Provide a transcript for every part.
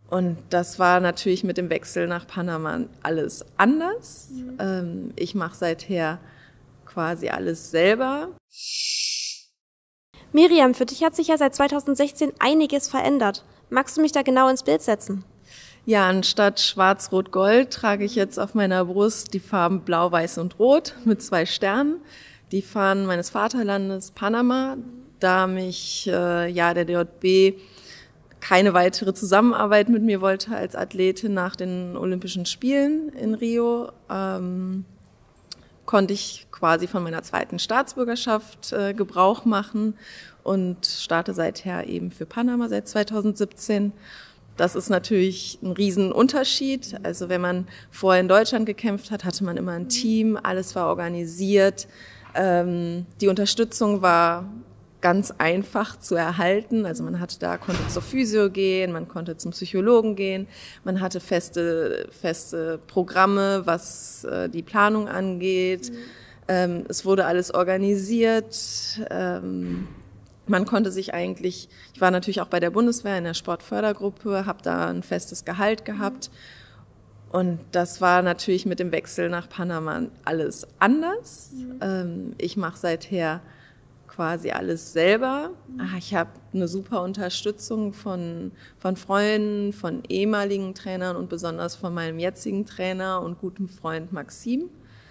Und das war natürlich mit dem Wechsel nach Panama alles anders. Ich mache seither quasi alles selber. Miriam, für dich hat sich ja seit 2016 einiges verändert. Magst du mich da genau ins Bild setzen? Ja, anstatt Schwarz-Rot-Gold trage ich jetzt auf meiner Brust die Farben Blau, Weiß und Rot mit 2 Sternen. Die Fahnen meines Vaterlandes Panama, da mich der DJB keine weitere Zusammenarbeit mit mir wollte als Athletin nach den Olympischen Spielen in Rio, konnte ich quasi von meiner 2. Staatsbürgerschaft Gebrauch machen und starte seither eben für Panama seit 2017. Das ist natürlich ein Riesenunterschied. Also wenn man vorher in Deutschland gekämpft hat, hatte man immer ein Team, alles war organisiert. Die Unterstützung war ganz einfach zu erhalten. Also man konnte zur Physio gehen, man konnte zum Psychologen gehen, man hatte feste Programme, was die Planung angeht. Es wurde alles organisiert. Man konnte sich ich war natürlich auch bei der Bundeswehr in der Sportfördergruppe, habe da ein festes Gehalt gehabt. Und das war natürlich mit dem Wechsel nach Panama alles anders. Ich mache seither quasi alles selber. Ich habe eine super Unterstützung von Freunden, von ehemaligen Trainern und besonders von meinem jetzigen Trainer und gutem Freund Maxim.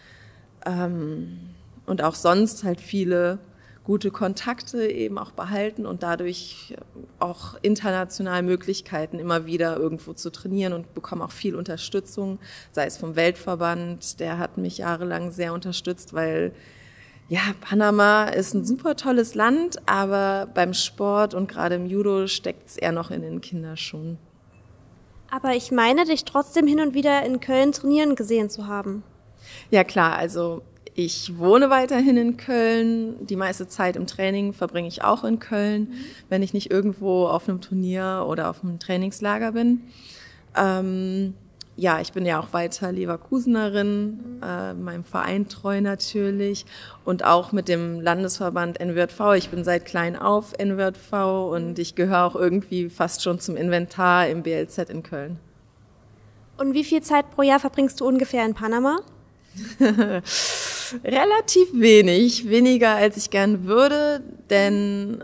Und auch sonst halt viele gute Kontakte eben auch behalten und dadurch auch international Möglichkeiten, immer wieder irgendwo zu trainieren und bekomme auch viel Unterstützung, sei es vom Weltverband, der hat mich jahrelang sehr unterstützt, weil ja, Panama ist ein super tolles Land, aber beim Sport und gerade im Judo steckt es eher noch in den Kinderschuhen. Aber ich meine, dich trotzdem hin und wieder in Köln trainieren gesehen zu haben. Ja klar, also ich wohne weiterhin in Köln. Die meiste Zeit im Training verbringe ich auch in Köln, wenn ich nicht irgendwo auf einem Turnier oder auf einem Trainingslager bin. Ich bin ja auch weiter Leverkusenerin, meinem Verein treu natürlich und auch mit dem Landesverband NWJV. Ich bin seit klein auf NWJV und ich gehöre auch irgendwie fast schon zum Inventar im BLZ in Köln. Und wie viel Zeit pro Jahr verbringst du ungefähr in Panama? Relativ wenig, weniger als ich gern würde, denn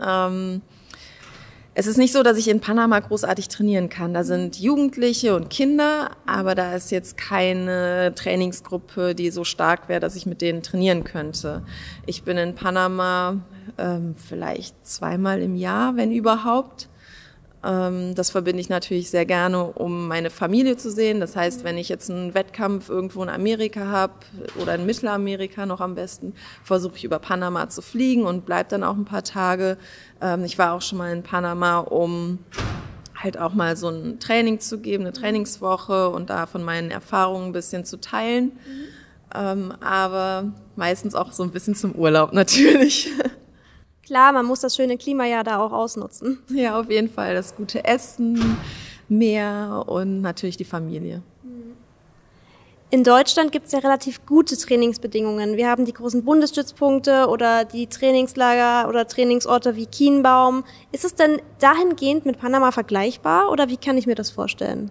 es ist nicht so, dass ich in Panama großartig trainieren kann. Da sind Jugendliche und Kinder, aber da ist jetzt keine Trainingsgruppe, die so stark wäre, dass ich mit denen trainieren könnte. Ich bin in Panama vielleicht 2-mal im Jahr, wenn überhaupt. Das verbinde ich natürlich sehr gerne, um meine Familie zu sehen. Das heißt, wenn ich jetzt einen Wettkampf irgendwo in Amerika habe oder in Mittelamerika noch am besten, versuche ich über Panama zu fliegen und bleibe dann auch ein paar Tage. Ich war auch schon mal in Panama, um halt auch mal so ein Training zu geben, eine Trainingswoche und da von meinen Erfahrungen ein bisschen zu teilen. Aber meistens auch so ein bisschen zum Urlaub natürlich. Klar, man muss das schöne Klima ja da auch ausnutzen. Ja, auf jeden Fall. Das gute Essen, Meer und natürlich die Familie. In Deutschland gibt es ja relativ gute Trainingsbedingungen. Wir haben die großen Bundesstützpunkte oder die Trainingslager oder Trainingsorte wie Kienbaum. Ist es denn dahingehend mit Panama vergleichbar oder wie kann ich mir das vorstellen?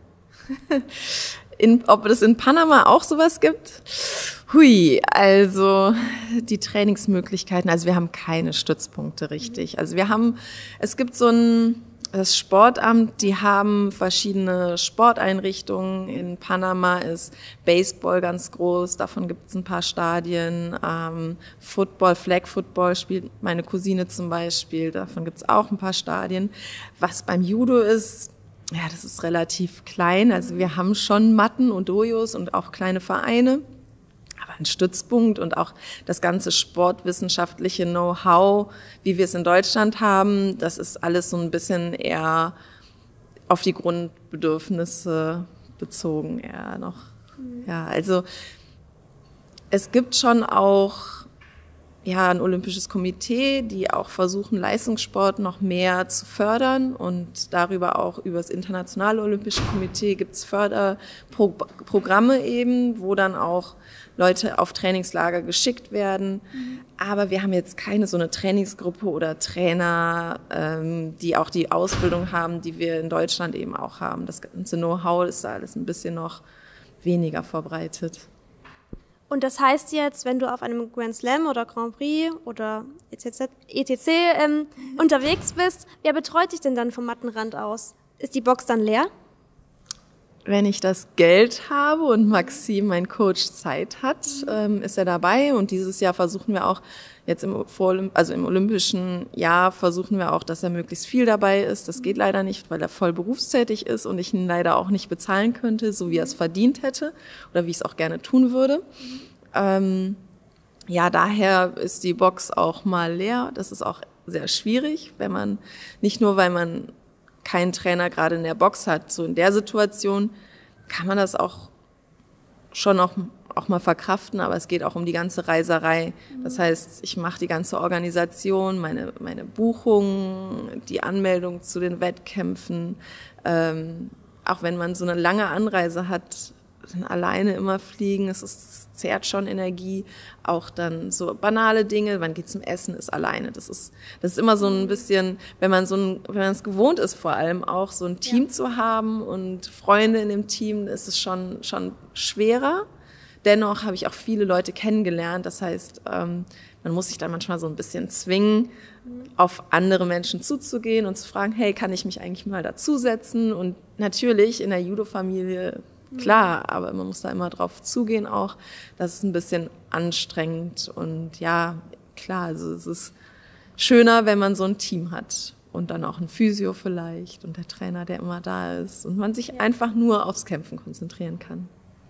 Ob es in Panama auch sowas gibt? Hui, also die Trainingsmöglichkeiten, also wir haben keine Stützpunkte richtig. Also es gibt das Sportamt, die haben verschiedene Sporteinrichtungen. In Panama ist Baseball ganz groß, davon gibt es ein paar Stadien. Football, Flag Football spielt meine Cousine zum Beispiel, davon gibt es auch ein paar Stadien. Was beim Judo ist, ja, das ist relativ klein. Also wir haben schon Matten und Dojos und auch kleine Vereine. Aber ein Stützpunkt und auch das ganze sportwissenschaftliche Know-how, wie wir es in Deutschland haben, das ist alles so ein bisschen eher auf die Grundbedürfnisse bezogen eher noch. Ja, also es gibt schon auch ja, ein olympisches Komitee, die auch versuchen, Leistungssport noch mehr zu fördern und darüber auch über das Internationale Olympische Komitee gibt es Förderprogramme eben, wo dann auch Leute auf Trainingslager geschickt werden. Aber wir haben jetzt keine so eine Trainingsgruppe oder Trainer, die auch die Ausbildung haben, die wir in Deutschland eben auch haben. Das ganze Know-how ist da alles ein bisschen noch weniger verbreitet. Und das heißt jetzt, wenn du auf einem Grand Slam oder Grand Prix oder etc. Unterwegs bist, wer betreut dich denn dann vom Mattenrand aus? Ist die Box dann leer? Wenn ich das Geld habe und Maxim, mein Coach, Zeit hat, ist er dabei. Und dieses Jahr versuchen wir auch, jetzt im olympischen Jahr versuchen wir auch, dass er möglichst viel dabei ist. Das geht leider nicht, weil er voll berufstätig ist und ich ihn leider auch nicht bezahlen könnte, so wie er es verdient hätte oder wie ich es auch gerne tun würde. Ja, daher ist die Box auch mal leer. Das ist auch sehr schwierig, wenn man, nicht nur, weil man keinen Trainer gerade in der Box hat. So in der Situation kann man das auch schon auch mal verkraften, aber es geht auch um die ganze Reiserei. Das heißt, ich mache die ganze Organisation, meine Buchungen, die Anmeldung zu den Wettkämpfen. Auch wenn man so eine lange Anreise hat, dann alleine immer fliegen, es zehrt schon Energie. Auch dann so banale Dinge, wann geht zum Essen, ist alleine. Das ist immer so ein bisschen, wenn man es gewohnt ist, vor allem auch so ein Team zu haben und Freunde in dem Team, ist es schon schwerer. Dennoch habe ich auch viele Leute kennengelernt. Das heißt, man muss sich dann manchmal so ein bisschen zwingen, auf andere Menschen zuzugehen und zu fragen, hey, kann ich mich eigentlich mal dazusetzen? Und natürlich in der Judo-Familie, klar, aber man muss da immer drauf zugehen auch. Das ist ein bisschen anstrengend und ja, klar, also es ist schöner, wenn man so ein Team hat und dann auch ein Physio vielleicht und der Trainer, der immer da ist und man sich einfach nur aufs Kämpfen konzentrieren kann.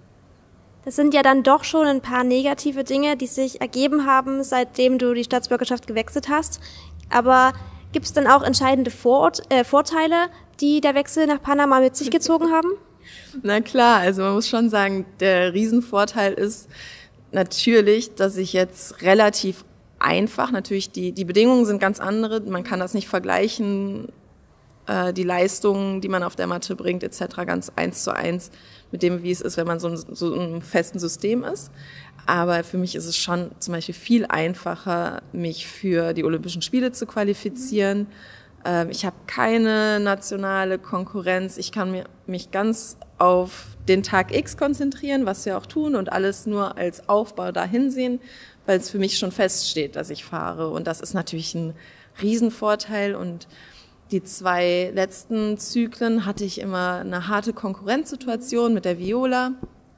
Das sind ja dann doch schon ein paar negative Dinge, die sich ergeben haben, seitdem du die Staatsbürgerschaft gewechselt hast. Aber gibt es dann auch entscheidende Vorteile, die der Wechsel nach Panama mit sich gezogen haben? Na klar, also man muss schon sagen, der Riesenvorteil ist natürlich, dass ich jetzt relativ einfach, natürlich die Bedingungen sind ganz andere, man kann das nicht vergleichen, die Leistungen, die man auf der Matte bringt etc. ganz 1:1 mit dem, wie es ist, wenn man so einem festen System ist. Aber für mich ist es schon zum Beispiel viel einfacher, mich für die Olympischen Spiele zu qualifizieren. Ich habe keine nationale Konkurrenz. Ich kann mich ganz auf den Tag X konzentrieren, was wir auch tun und alles nur als Aufbau dahin sehen, weil es für mich schon feststeht, dass ich fahre. Und das ist natürlich ein Riesenvorteil. Und die 2 letzten Zyklen hatte ich immer eine harte Konkurrenzsituation mit der Viola.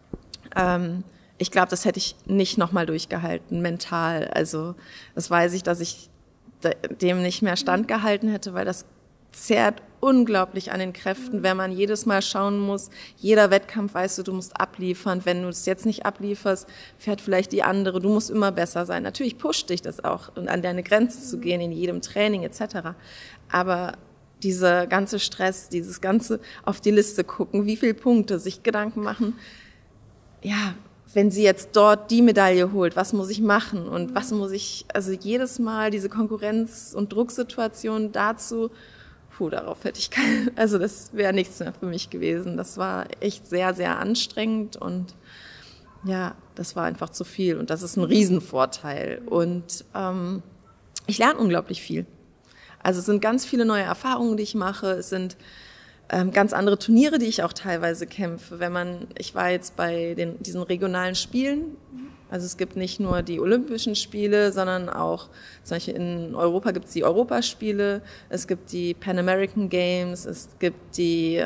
Ich glaube, das hätte ich nicht nochmal durchgehalten, mental. Also das weiß ich, dass ich dem nicht mehr standgehalten hätte, weil das zehrt unglaublich an den Kräften, wenn man jedes Mal schauen muss, jeder Wettkampf, weißt du musst abliefern, wenn du es jetzt nicht ablieferst, fährt vielleicht die andere, du musst immer besser sein. Natürlich pusht dich das auch, an deine Grenze zu gehen in jedem Training etc. Aber dieser ganze Stress, dieses ganze auf die Liste gucken, wie viele Punkte, sich Gedanken machen, ja, wenn sie jetzt dort die Medaille holt, was muss ich machen und was muss ich, also jedes Mal diese Konkurrenz- und Drucksituation dazu, darauf hätte ich keine, also das wäre nichts mehr für mich gewesen. Das war echt sehr, sehr anstrengend und ja, das war einfach zu viel und das ist ein Riesenvorteil und ich lerne unglaublich viel. Also es sind ganz viele neue Erfahrungen, die ich mache, es sind ganz andere Turniere, die ich auch teilweise kämpfe. Ich war jetzt bei diesen regionalen Spielen, also es gibt nicht nur die Olympischen Spiele, sondern auch zum Beispiel in Europa gibt es die Europaspiele, es gibt die Pan American Games, es gibt die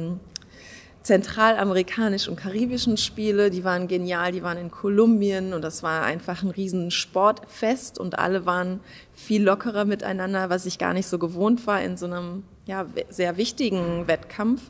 zentralamerikanischen und karibischen Spiele, die waren genial, die waren in Kolumbien und das war einfach ein riesen Sportfest und alle waren viel lockerer miteinander, was ich gar nicht so gewohnt war in so einem sehr wichtigen Wettkampf.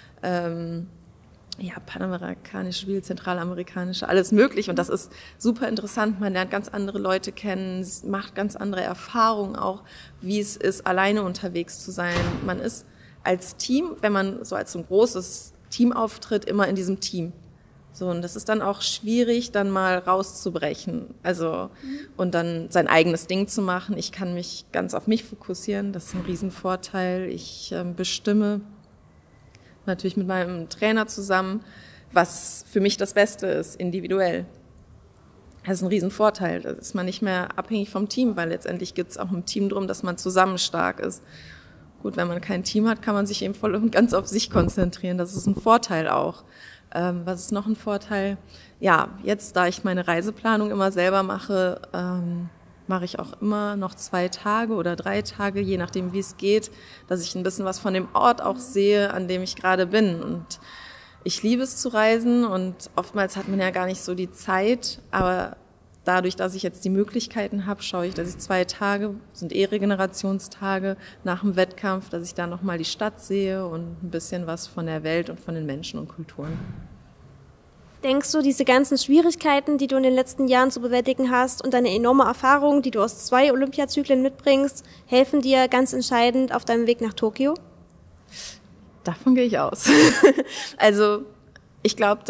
Panamerikanische Spiele, zentralamerikanische, alles möglich und das ist super interessant, man lernt ganz andere Leute kennen, macht ganz andere Erfahrungen auch, wie es ist, alleine unterwegs zu sein. Man ist als Team, wenn man so als so ein großes Team auftritt, immer in diesem Team. So, und das ist dann auch schwierig, dann mal rauszubrechen. Also, und dann sein eigenes Ding zu machen. Ich kann mich ganz auf mich fokussieren. Das ist ein Riesenvorteil. Ich bestimme natürlich mit meinem Trainer zusammen, was für mich das Beste ist, individuell. Das ist ein Riesenvorteil. Da ist man nicht mehr abhängig vom Team, weil letztendlich geht es auch im Team darum, dass man zusammen stark ist. Gut, wenn man kein Team hat, kann man sich eben voll und ganz auf sich konzentrieren. Das ist ein Vorteil auch. Was ist noch ein Vorteil? Ja, jetzt, da ich meine Reiseplanung immer selber mache, mache ich auch immer noch 2 Tage oder 3 Tage, je nachdem, wie es geht, dass ich ein bisschen was von dem Ort auch sehe, an dem ich gerade bin. Und ich liebe es zu reisen und oftmals hat man ja gar nicht so die Zeit, aber dadurch, dass ich jetzt die Möglichkeiten habe, schaue ich, dass ich 2 Tage, sind Regenerationstage nach dem Wettkampf, dass ich da nochmal die Stadt sehe und ein bisschen was von der Welt und von den Menschen und Kulturen. Denkst du, diese ganzen Schwierigkeiten, die du in den letzten Jahren zu bewältigen hast und deine enorme Erfahrung, die du aus 2 Olympiazyklen mitbringst, helfen dir ganz entscheidend auf deinem Weg nach Tokio? Davon gehe ich aus. Also ich glaube,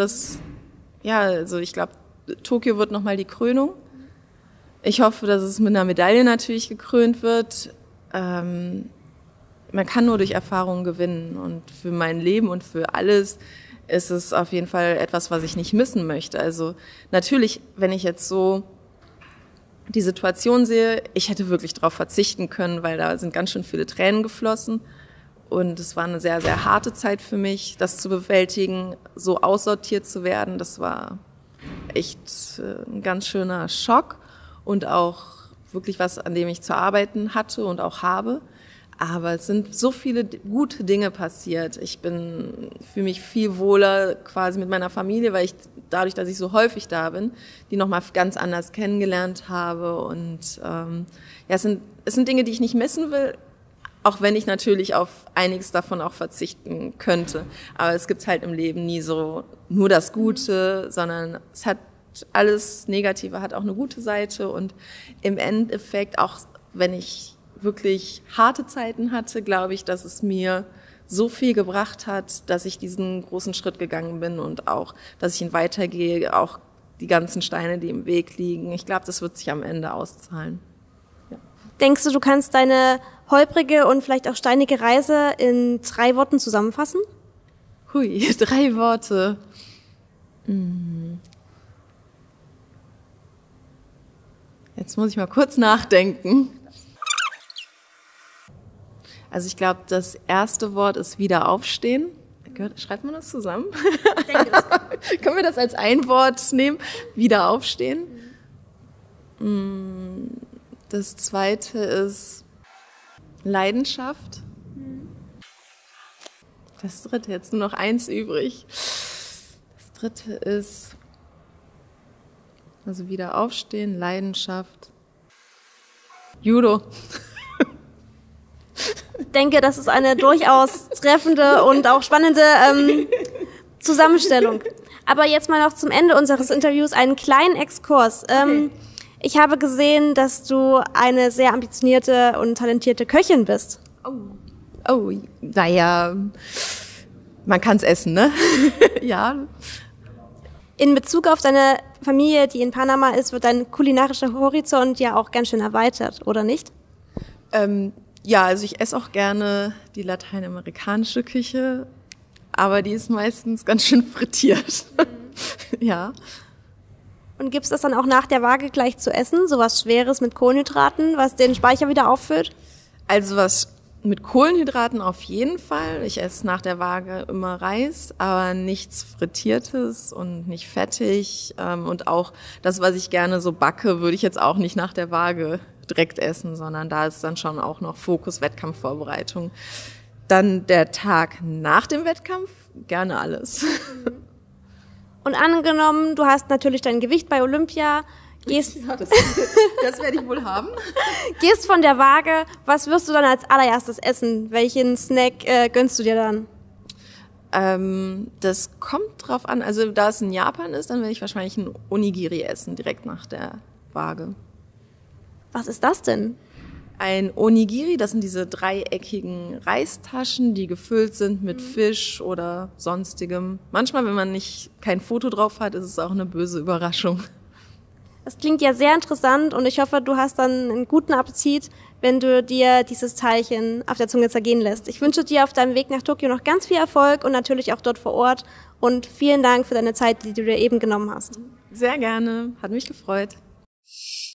Tokio wird nochmal die Krönung. Ich hoffe, dass es mit einer Medaille natürlich gekrönt wird. Man kann nur durch Erfahrungen gewinnen und für mein Leben und für alles ist es auf jeden Fall etwas, was ich nicht missen möchte. Also natürlich, wenn ich jetzt so die Situation sehe, ich hätte wirklich darauf verzichten können, weil da sind ganz schön viele Tränen geflossen und es war eine sehr, sehr harte Zeit für mich, das zu bewältigen, so aussortiert zu werden. Das war echt ein ganz schöner Schock und auch wirklich was, an dem ich zu arbeiten hatte und auch habe. Aber es sind so viele gute Dinge passiert. Ich fühle mich viel wohler quasi mit meiner Familie, weil ich dadurch, dass ich so häufig da bin, die nochmal ganz anders kennengelernt habe. Und es sind Dinge, die ich nicht missen will, auch wenn ich natürlich auf einiges davon auch verzichten könnte. Aber es gibt halt im Leben nie so nur das Gute, sondern es hat alles Negative, hat auch eine gute Seite. Und im Endeffekt, auch wenn ich wirklich harte Zeiten hatte, glaube ich, dass es mir so viel gebracht hat, dass ich diesen großen Schritt gegangen bin und auch, dass ich ihn weitergehe, auch die ganzen Steine, die im Weg liegen. Ich glaube, das wird sich am Ende auszahlen. Ja. Denkst du kannst deine holprige und vielleicht auch steinige Reise in 3 Worten zusammenfassen? Hui, 3 Worte. Jetzt muss ich mal kurz nachdenken. Also ich glaube, das erste Wort ist wieder aufstehen. Schreibt man das zusammen? Ich denke, das können wir das als ein Wort nehmen? Wieder aufstehen. Das zweite ist Leidenschaft. Das dritte, jetzt nur noch 1 übrig. Das dritte ist, also wieder aufstehen, Leidenschaft. Judo. Ich denke, das ist eine durchaus treffende und auch spannende Zusammenstellung. Aber jetzt mal noch zum Ende unseres Interviews einen kleinen Exkurs. Okay. Ich habe gesehen, dass du eine sehr ambitionierte und talentierte Köchin bist. Oh, naja, man kann's essen, ne? Ja. In Bezug auf deine Familie, die in Panama ist, wird dein kulinarischer Horizont ja auch ganz schön erweitert, oder nicht? Ja, also ich esse auch gerne die lateinamerikanische Küche, aber die ist meistens ganz schön frittiert. Ja. Und gibt's das dann auch nach der Waage gleich zu essen? Sowas Schweres mit Kohlenhydraten, was den Speicher wieder auffüllt? Also was mit Kohlenhydraten auf jeden Fall. Ich esse nach der Waage immer Reis, aber nichts Frittiertes und nicht fettig. Und auch das, was ich gerne so backe, würde ich jetzt auch nicht nach der Waage direkt essen, sondern da ist dann schon auch noch Fokus Wettkampfvorbereitung. Dann der Tag nach dem Wettkampf, gerne alles. Und angenommen, du hast natürlich dein Gewicht bei Olympia, gehst, ja, das werde ich wohl haben. Gehst von der Waage, was wirst du dann als allererstes essen? Welchen Snack gönnst du dir dann? Das kommt drauf an. Also da es in Japan ist, dann werde ich wahrscheinlich ein Onigiri essen, direkt nach der Waage. Was ist das denn? Ein Onigiri, das sind diese dreieckigen Reistaschen, die gefüllt sind mit Fisch oder sonstigem. Manchmal, wenn man kein Foto drauf hat, ist es auch eine böse Überraschung. Das klingt ja sehr interessant und ich hoffe, du hast dann einen guten Appetit, wenn du dir dieses Teilchen auf der Zunge zergehen lässt. Ich wünsche dir auf deinem Weg nach Tokio noch ganz viel Erfolg und natürlich auch dort vor Ort. Und vielen Dank für deine Zeit, die du dir eben genommen hast. Sehr gerne, hat mich gefreut.